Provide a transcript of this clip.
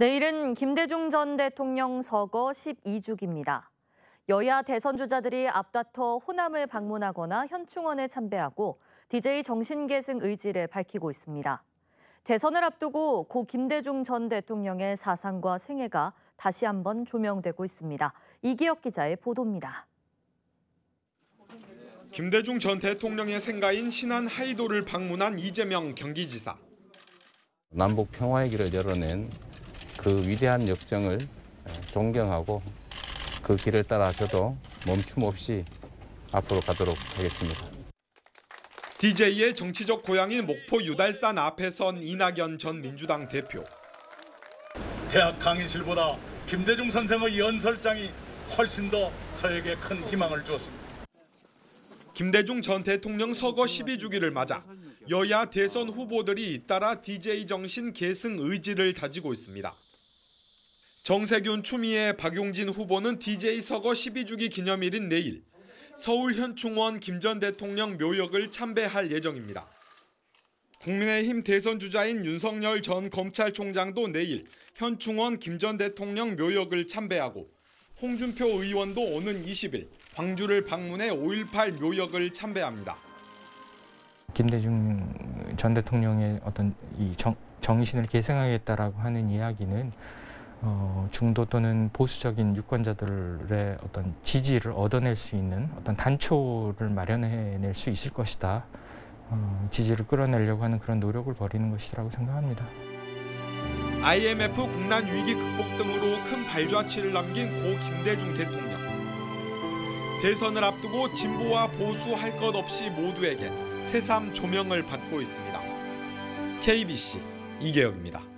내일은 김대중 전 대통령 서거 12주기입니다. 여야 대선 주자들이 앞다퉈 호남을 방문하거나 현충원에 참배하고 DJ 정신계승 의지를 밝히고 있습니다. 대선을 앞두고 고 김대중 전 대통령의 사상과 생애가 다시 한번 조명되고 있습니다. 이기혁 기자의 보도입니다. 김대중 전 대통령의 생가인 신안 하이도를 방문한 이재명 경기지사. 남북 평화의 길을 열어낸 그 위대한 역정을 존경하고 그 길을 따라 저도 멈춤 없이 앞으로 가도록 하겠습니다. DJ의 정치적 고향인 목포 유달산 앞에 선 이낙연 전 민주당 대표. 대학 강의실보다 김대중 선생의 연설장이 훨씬 더 저에게 큰 희망을 주었습니다. 김대중 전 대통령 서거 12주기를 맞아 여야 대선 후보들이 잇따라 DJ 정신 계승 의지를 다지고 있습니다. 정세균, 추미애, 박용진 후보는 DJ 서거 12주기 기념일인 내일 서울 현충원 김 전 대통령 묘역을 참배할 예정입니다. 국민의힘 대선 주자인 윤석열 전 검찰총장도 내일 현충원 김 전 대통령 묘역을 참배하고 홍준표 의원도 오는 20일 광주를 방문해 5.18 묘역을 참배합니다. 김대중 전 대통령의 어떤 이 정신을 계승하겠다라고 하는 이야기는 중도 또는 보수적인 유권자들의 어떤 지지를 얻어낼 수 있는 어떤 단초를 마련해낼 수 있을 것이다. 지지를 끌어내려고 하는 그런 노력을 벌이는 것이라고 생각합니다. IMF 국난 위기 극복 등으로 큰 발자취를 남긴 고 김대중 대통령. 대선을 앞두고 진보와 보수 할 것 없이 모두에게 새삼 조명을 받고 있습니다. KBC 이계혁입니다.